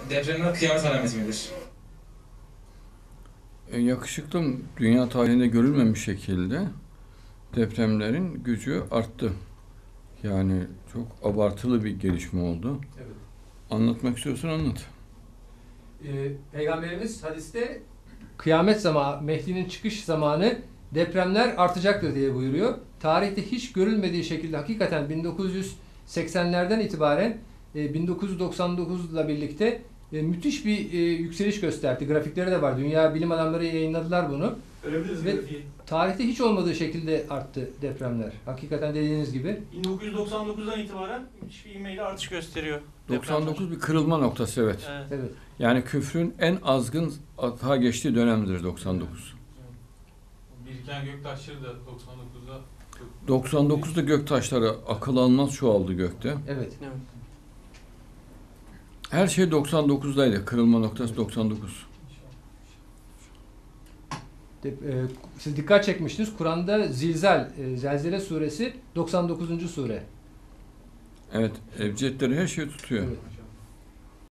Depremler kıyamet alameti midir? Yakışıklım, dünya tarihinde görülmemiş şekilde depremlerin gücü arttı. Yani çok abartılı bir gelişme oldu. Evet. Anlatmak istiyorsan anlat. Peygamberimiz hadiste kıyamet zamanı, Mehdi'nin çıkış zamanı depremler artacaktır diye buyuruyor. Tarihte hiç görülmediği şekilde hakikaten 1980'lerden itibaren 1999 ile birlikte müthiş bir yükseliş gösterdi. Grafikleri de var. Dünya bilim adamları yayınladılar bunu. Görebiliriz Ve grafiği. tarihte hiç olmadığı şekilde arttı depremler. Hakikaten dediğiniz gibi. 1999'dan itibaren müthiş bir ivmeyle artış gösteriyor. 99 bir kırılma noktası, evet. Evet. Evet. Yani küfrün en azgın atağa geçtiği dönemdir 99. Biriken göktaşları da 99'da 99'da göktaşları akıl almaz çoğaldı gökte. Evet. Her şey 99'daydı. Kırılma noktası 99. Siz dikkat çekmiştiniz. Kur'an'da Zilzal, Zelzele suresi 99. sure. Evet, ebcedleri her şeyi tutuyor. Evet.